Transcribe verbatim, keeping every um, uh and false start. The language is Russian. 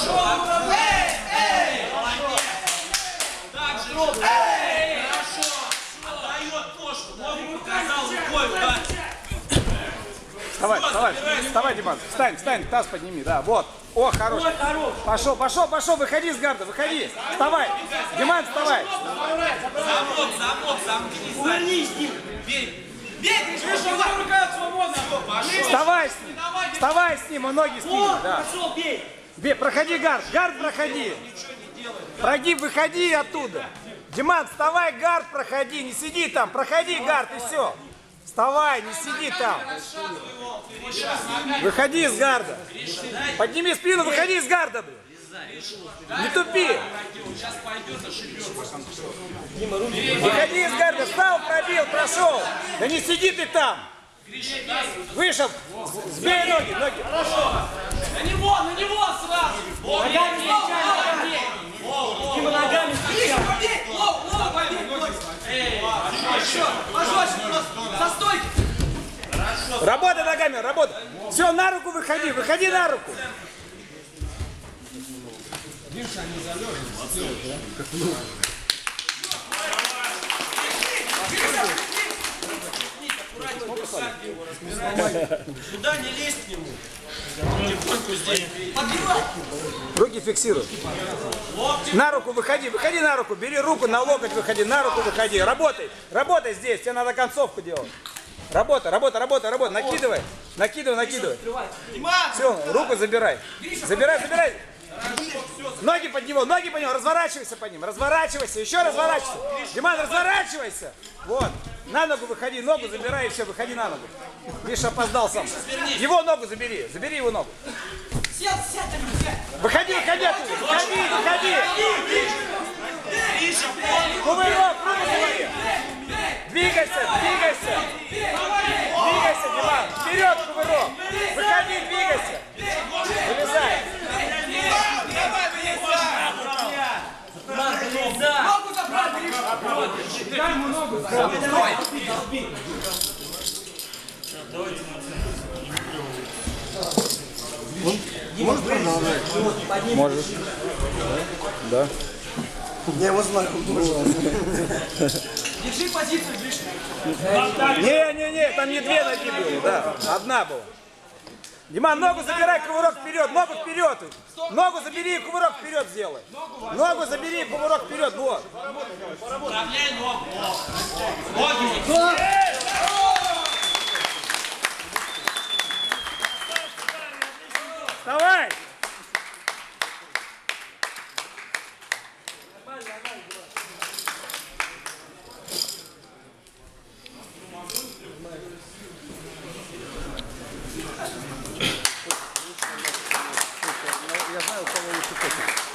Хорошо. Эй, эй. Молодец. Так же. Эй. Хорошо. Отдает ножку. Ногу показал рукой. Вставай, вставай, вставай, Диман. Встань, встань, таз подними, да, вот. О, хорош. Пошел, пошел, пошел, выходи с гарда, выходи. Вставай. Диман, вставай. Замок, замок, замкни. Увернись с ним. Бей. Бей, ты рука свободна. Вставай с ним. Вставай с ним, и ноги с ним. Да. Пошел, бей. Бей, проходи гард, гард проходи. Прогиб, выходи оттуда. Диман, вставай, гард проходи, не сиди там, проходи гард и все. Вставай, не сиди там. Выходи из гарда. Подними спину, выходи из гарда, блин. Не тупи. Выходи из гарда, встал, пробил, прошел. Да не сиди ты там. Вышел, сбей ноги, ноги. На него, на него сразу. Ногами встречай, ногами. Дима, ногами встречай. Еще, пожестче просто. За стойки. Работай ногами, работай. Все, на руку выходи, выходи на руку. Туда не лезть к нему. Тихонько здесь. Руки фиксируй. На руку выходи, выходи на руку, бери руку, на локоть выходи, на руку выходи. Работай, работай здесь, тебе надо концовку делать. Работай, работай, работай, работай, накидывай, накидывай, накидывай. Все, руку забирай. Забирай, забирай. Ноги под него, ноги под него, разворачивайся по ним, разворачивайся, еще разворачивайся. Диман, разворачивайся. Вот, на ногу выходи, ногу забирай и все, выходи на ногу. Видишь, опоздал сам. Его ногу забери, забери его ногу. Выходи, выходи оттуда, выходи, выходи. Кувырок, руку забери. Двигайся, двигайся. Двигайся, Диман, вперед, кувырок. Выходи, двигайся. Вылезай. Ногу забрать, Гриша. Дай ему ногу. Можешь продолжать? Можешь. Да. Я его знаю, пожалуйста. Держи позицию, Гриша. Не, не, не, там не две ноги были, да, одна была. Диман, ногу забирай, кувырок вперед, ногу вперед. Ногу забери, кувырок вперед сделай. Ногу забери, кувырок вперед, вот. Управляй ногу. Ноги. Вставай. Я знаю, у кого есть